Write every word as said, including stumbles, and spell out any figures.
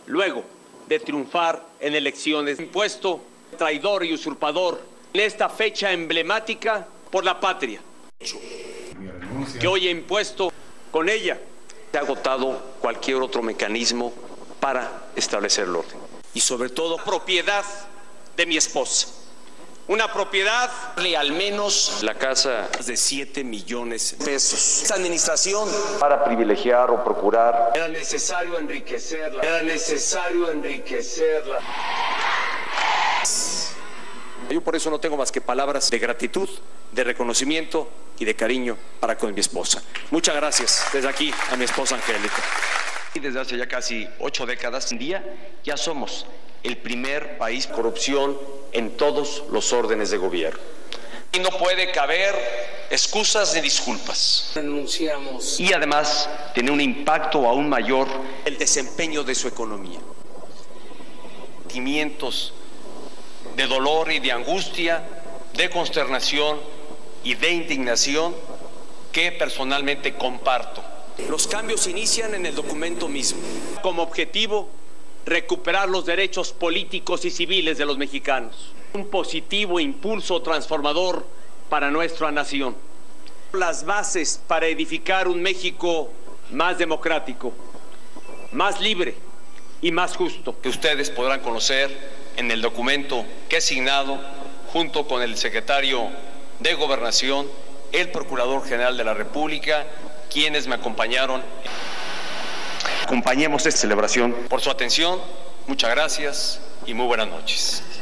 luego de triunfar en elecciones, impuesto traidor y usurpador en esta fecha emblemática por la patria, que hoy he impuesto. Con ella se ha agotado cualquier otro mecanismo para establecer el orden. Y sobre todo, propiedad de mi esposa. Una propiedad de al menos la casa de siete millones de pesos. Esta administración, para privilegiar o procurar, era necesario enriquecerla. Era necesario enriquecerla. Yo por eso no tengo más que palabras de gratitud, de reconocimiento y de cariño para con mi esposa. Muchas gracias desde aquí a mi esposa Angélica. Y desde hace ya casi ocho décadas, en día ya somos el primer país con corrupción en todos los órdenes de gobierno. Y no puede caber excusas ni disculpas. Renunciamos. Y además tiene un impacto aún mayor el desempeño de su economía. Sentimientos de dolor y de angustia, de consternación y de indignación que personalmente comparto. Los cambios inician en el documento mismo. Como objetivo, recuperar los derechos políticos y civiles de los mexicanos. Un positivo impulso transformador para nuestra nación. Las bases para edificar un México más democrático, más libre y más justo, que ustedes podrán conocer en el documento que he signado junto con el secretario de Gobernación, el Procurador General de la República, quienes me acompañaron. Acompañemos esta celebración. Por su atención, muchas gracias y muy buenas noches.